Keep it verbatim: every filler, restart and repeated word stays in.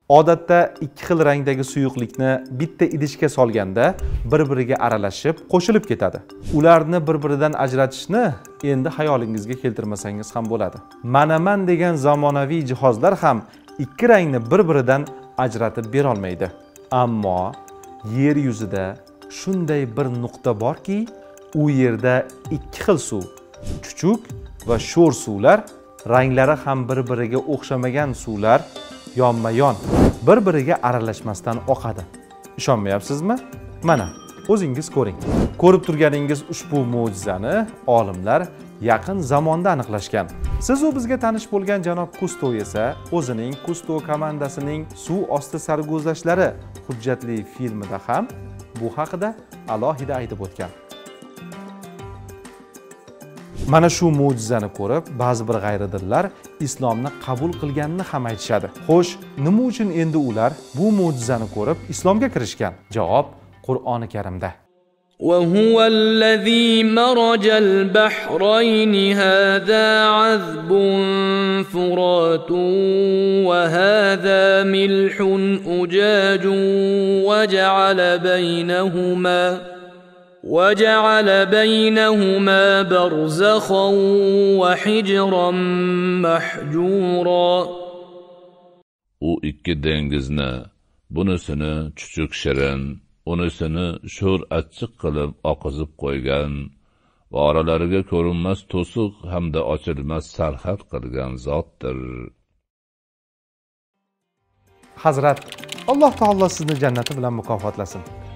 Odatda ikki xil rangdagi suyuqlikni bitta idishga solganda bir-biriga aralashib, qo'shilib ketadi. Ularni bir-biridan ajratishni endi xayolingizga keltirmasangiz ham bo'ladi. Manaman degan zamonaviy jihozlar ham ikki rangni bir-biridan ajratib bera olmaydi. Ammo yer yuzida shunday bir nuqta borki, u yerda ikki xil suv, chuchuk va sho'r suvlar, ranglari ham bir-biriga o'xshamagan suvlar yonma-yon bir-biriga aralashmasdan oqadi. Ishonmayapsizmi? Mana, o'zingiz ko'ring. Ko'rib turganingiz ushbu mo'jizani olimlar yaqin zamonda aniqlashgan. Siz u bizga tanish bo'lgan janob Kusto esa o'zining Kusto komandasining suv osti sarguzashtlari hujjatli filmida ham bu haqida alohida aytib o'tgan. Mana shu mo'jizani ko'rib, ba'zi bir g'ayridinlar islomni qabul qilganini ham aytishadi. Xo'sh, nima uchun endi ular bu mo'jizani ko'rib islomga kirishgan? Javob Qur'oni Karimda. وهو الذي مرج البحرين هذا عذب فرات وهذا ملح أجاج وجعل بينهما وجعل بينهما برزخا وحجرا محجورا. U ikki dengizni, bunisini chuchuk shirin, unisini sho'r achchiq qilib oqizib qo'ygan va oralariga ko'rinmas to'siq hamda ochilmas sarhad qilgan zotdir. Hazrat, Alloh taolo sizni jannati bilan mukofotlasin.